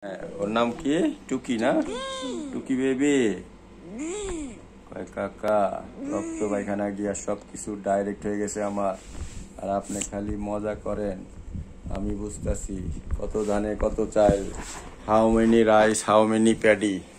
ওর নাম কি? টুকি না? টুকি বেবি কয় কাকা রক্ত পায়খানা গিয়া সবকিছু ডাইরেক্ট হয়ে গেছে আমার, আর আপনি খালি মজা করেন। আমি বুঝতেছি কত ধানে কত চাল, how many rice how many paddy.